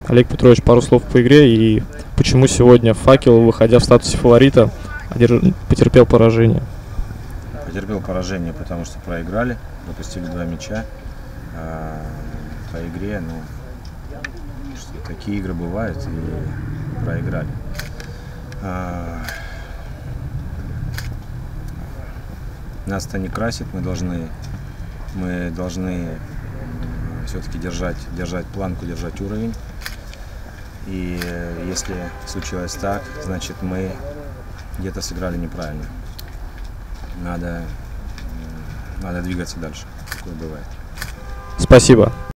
Олег Петрович, пару слов по игре и почему сегодня «Факел», выходя в статусе фаворита, потерпел поражение? Потерпел поражение, потому что проиграли, допустили 2 мяча. По игре, такие игры бывают, и проиграли. Нас это не красит, мы должны все-таки держать планку, держать уровень. И если случилось так, значит мы где-то сыграли неправильно. Надо двигаться дальше. Такое бывает. Спасибо.